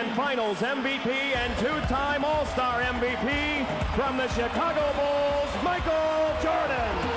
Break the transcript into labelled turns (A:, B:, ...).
A: and Finals MVP and two-time All-Star MVP from the Chicago Bulls, Michael Jordan.